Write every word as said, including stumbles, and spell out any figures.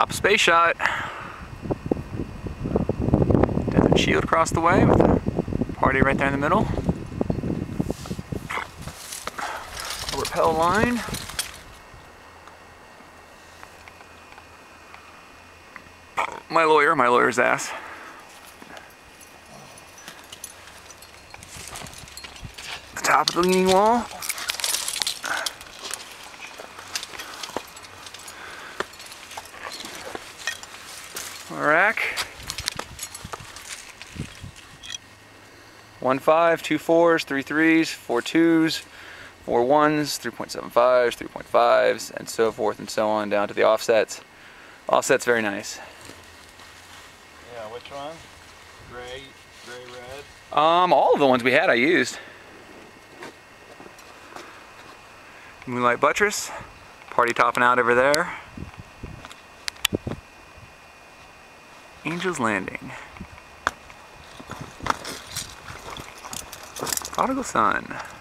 Top of space shot. Desert shield across the way with the party right there in the middle. A rappel line. My lawyer, my lawyer's ass. The top of the leaning wall. Rack. One five, two fours, three threes, four twos, four ones, three point seven fives, three point fives, and so forth and so on down to the offsets. Offset's very nice. Yeah, which one? Gray, gray, red? Um, all of the ones we had I used. Moonlight buttress, party topping out over there. Angel's Landing. Prodigal Son.